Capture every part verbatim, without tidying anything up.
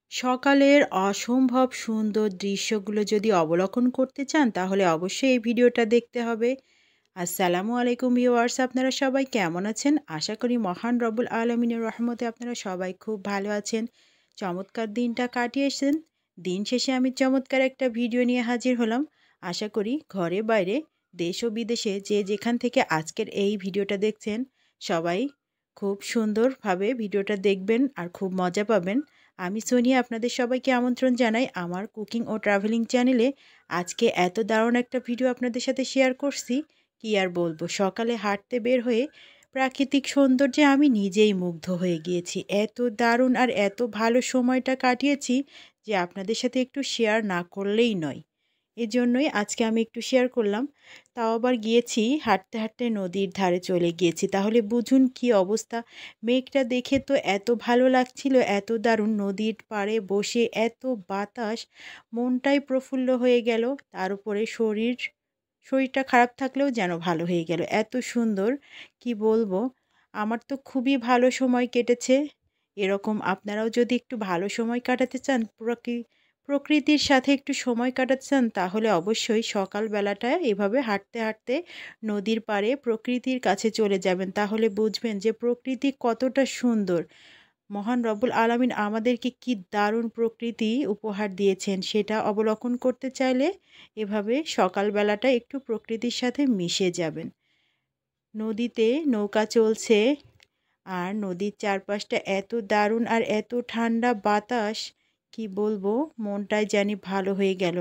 সকালের অসম্ভব সুন্দর দৃশ্যগুলো যদি অবলোকন করতে চান তাহলে অবশ্যই এই ভিডিওটা দেখতে হবে। আসসালামু আলাইকুম ভিউয়ার্স, আপনারা সবাই কেমন আছেন? আশা করি মহান রব্বুল আলামিনের রহমতে আপনারা সবাই খুব ভালো আছেন। চমৎকার দিনটা কাটিয়েছেন। দিন শেষে আমি চমৎকার একটা ভিডিও নিয়ে হাজির হলাম। আশা করি ঘরে বাইরে দেশ ও বিদেশে যে যেখান থেকে আজকের এই ভিডিওটা দেখছেন সবাই খুব সুন্দরভাবে ভিডিওটা দেখবেন আর খুব মজা পাবেন। আমি সোনিয়া আপনাদের সবাইকে আমন্ত্রণ জানাই আমার কুকিং ও ট্রাভেলিং চ্যানেলে। আজকে এত দারুণ একটা ভিডিও আপনাদের সাথে শেয়ার করছি, কি আর বলবো। সকালে হাঁটতে বের হয়ে প্রাকৃতিক সৌন্দর্যে আমি নিজেই মুগ্ধ হয়ে গিয়েছি। এত দারুণ আর এত ভালো সময়টা কাটিয়েছি যে আপনাদের সাথে একটু শেয়ার না করলেই নয়। এজন্যই আজকে আমি একটু শেয়ার করলাম। তাও আবার গিয়েছি হাঁটতে হাঁটতে নদীর ধারে চলে গিয়েছি, তাহলে বুঝুন কি অবস্থা। মেঘটা দেখে তো এত ভালো লাগছিল, এত দারুণ। নদীর পাড়ে বসে এত বাতাস, মনটাই প্রফুল্ল হয়ে গেল। তার উপরে শরীর শরীরটা খারাপ থাকলেও যেন ভালো হয়ে গেল, এত সুন্দর। কি বলবো, আমার তো খুবই ভালো সময় কেটেছে। এরকম আপনারাও যদি একটু ভালো সময় কাটাতে চান, প্রকৃ প্রকৃতির সাথে একটু সময় কাটাতে চান, তাহলে অবশ্যই সকালবেলাটা এভাবে হাঁটতে হাঁটতে নদীর পাড়ে প্রকৃতির কাছে চলে যাবেন। তাহলে বুঝবেন যে প্রকৃতি কতটা সুন্দর। মহান রব্বুল আলামিন আমাদেরকে কি দারুণ প্রকৃতি উপহার দিয়েছেন, সেটা অবলোকন করতে চাইলে এভাবে সকালবেলাটা একটু প্রকৃতির সাথে মিশে যাবেন। নদীতে নৌকা চলছে আর নদীর চারপাশটা এত দারুণ আর এত ঠান্ডা বাতাস, কি বলবো, মনটাই জানি ভালো হয়ে গেল।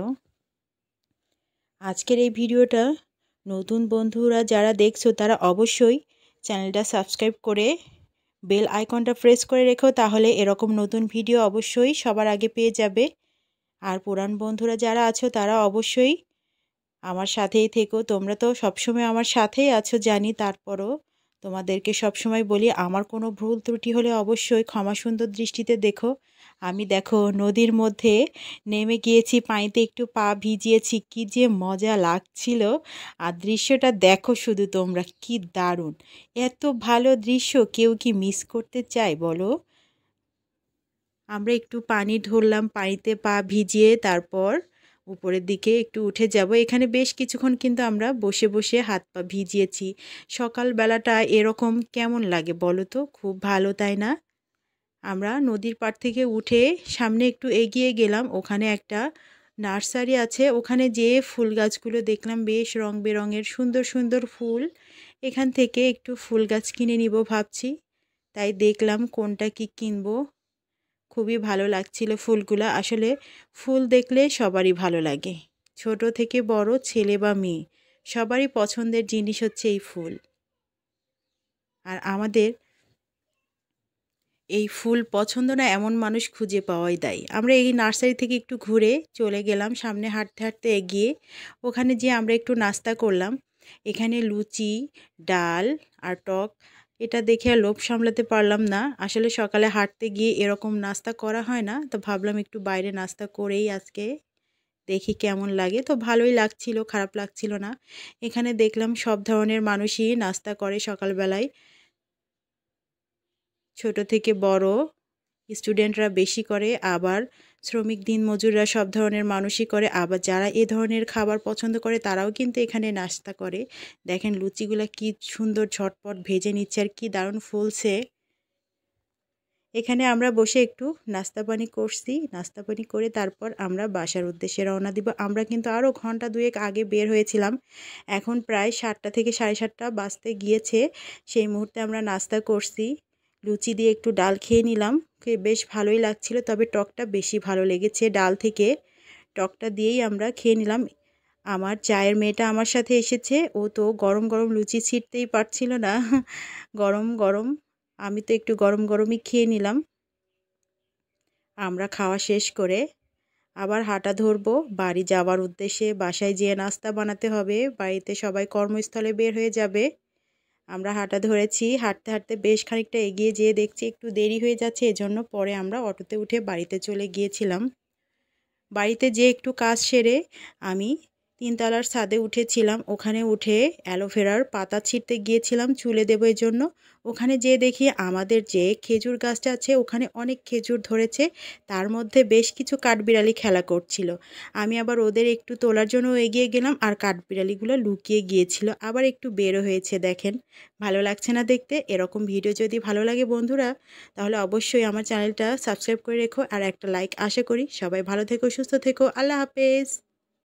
আজকের এই ভিডিওটা নতুন বন্ধুরা যারা দেখছো তারা অবশ্যই চ্যানেলটা সাবস্ক্রাইব করে বেল আইকনটা প্রেস করে রেখো, তাহলে এরকম নতুন ভিডিও অবশ্যই সবার আগে পেয়ে যাবে। আর পুরান বন্ধুরা যারা আছো তারা অবশ্যই আমার সাথেই থেকো। তোমরা তো সবসময় আমার সাথেই আছো জানি, তারপরও তোমাদেরকে সবসময় বলি আমার কোনো ভুল ত্রুটি হলে অবশ্যই ক্ষমা সুন্দর দৃষ্টিতে দেখো। আমি দেখো নদীর মধ্যে নেমে গিয়েছি, পানিতে একটু পা ভিজিয়েছি, কি যে মজা লাগছিল। আর দৃশ্যটা দেখো শুধু তোমরা, কি দারুণ। এত ভালো দৃশ্য কেউ কি মিস করতে চায় বলো? আমরা একটু পানি ঢরলাম, পানিতে পা ভিজিয়ে তারপর উপরের দিকে একটু উঠে যাব। এখানে বেশ কিছুক্ষণ কিন্তু আমরা বসে বসে হাত পা ভিজিয়েছি। সকালবেলাটা এরকম কেমন লাগে বলো তো? খুব ভালো, তাই না? আমরা নদীর পাড় থেকে উঠে সামনে একটু এগিয়ে গেলাম, ওখানে একটা নার্সারি আছে। ওখানে যেয়ে ফুল গাছগুলো দেখলাম, বেশ রং বেরঙের সুন্দর সুন্দর ফুল। এখান থেকে একটু ফুল গাছ কিনে নিব ভাবছি, তাই দেখলাম কোনটা কি কিনবো। খুবই ভালো লাগছিল ফুলগুলা। আসলে ফুল দেখলে সবারই ভালো লাগে, ছোট থেকে বড়, ছেলে বা মেয়ে, সবারই পছন্দের জিনিস হচ্ছে এই ফুল। আর আমাদের এই ফুল পছন্দ না এমন মানুষ খুঁজে পাওয়াই দায়। আমরা এই নার্সারি থেকে একটু ঘুরে চলে গেলাম সামনে, হাঁটতে হাঁটতে এগিয়ে ওখানে যেয়ে আমরা একটু নাস্তা করলাম। এখানে লুচি, ডাল আর টক, এটা দেখে আর লোভ সামলাতে পারলাম না। আসলে সকালে হাঁটতে গিয়ে এরকম নাস্তা করা হয় না, তো ভাবলাম একটু বাইরে নাস্তা করেই আজকে দেখি কেমন লাগে। তো ভালোই লাগছিল, খারাপ লাগছিল না। এখানে দেখলাম সব ধরনের মানুষই নাস্তা করে সকালবেলায়, ছোট থেকে বড়, স্টুডেন্টরা বেশি করে, আবার শ্রমিক দিনমজুররা, সব ধরনের মানুষই করে। আবার যারা এ ধরনের খাবার পছন্দ করে তারাও কিন্তু এখানে নাস্তা করে। দেখেন লুচিগুলা কি সুন্দর ঝটপট ভেজে নিচ্ছে আর কি দারুণ ফুলছে। এখানে আমরা বসে একটু নাস্তা পানি করছি, নাস্তা পানি করে তারপর আমরা বাসার উদ্দেশ্যে রওনা দিব। আমরা কিন্তু আরও ঘন্টা দুয়েক আগে বের হয়েছিলাম, এখন প্রায় সাতটা থেকে সাড়ে সাতটা বাজতে গিয়েছে। সেই মুহূর্তে আমরা নাস্তা করছি, লুচি দিয়ে একটু ডাল খেয়ে নিলাম, খেয়ে বেশ ভালোই লাগছিল। তবে টকটা বেশি ভালো লেগেছে, ডাল থেকে টকটা দিয়েই আমরা খেয়ে নিলাম। আমার চায়ের মেয়েটা আমার সাথে এসেছে, ও তো গরম গরম লুচি ছিঁড়তেই পারছিল না। গরম গরম, আমি তো একটু গরম গরমই খেয়ে নিলাম। আমরা খাওয়া শেষ করে আবার হাঁটা ধরবো বাড়ি যাওয়ার উদ্দেশ্যে। বাসায় যেয়ে নাস্তা বানাতে হবে, বাড়িতে সবাই কর্মস্থলে বের হয়ে যাবে। আমরা হাঁটা ধরেছি, হাঁটতে হাঁটতে বেশ খানিকটা এগিয়ে যেয়ে দেখছি একটু দেরি হয়ে যাচ্ছে, এজন্য পরে আমরা অটোতে উঠে বাড়িতে চলে গিয়েছিলাম। বাড়িতে যেয়ে একটু কাজ সেরে আমি তিনতলার ছাদে উঠেছিলাম, ওখানে উঠে অ্যালোভেরার পাতা ছিঁড়তে গিয়েছিলাম চুলে দেবো এই জন্য। ওখানে যেয়ে দেখি আমাদের যে খেজুর গাছটা আছে ওখানে অনেক খেজুর ধরেছে, তার মধ্যে বেশ কিছু কাঠবিড়ালি খেলা করছিল। আমি আবার ওদের একটু তোলার জন্য এগিয়ে গেলাম, আর কাঠবিড়ালিগুলো লুকিয়ে গিয়েছিল, আবার একটু বেরো হয়েছে। দেখেন ভালো লাগছে না দেখতে? এরকম ভিডিও যদি ভালো লাগে বন্ধুরা, তাহলে অবশ্যই আমার চ্যানেলটা সাবস্ক্রাইব করে রেখো আর একটা লাইক আশা করি। সবাই ভালো থেকো, সুস্থ থেকো, আল্লাহ হাফেজ।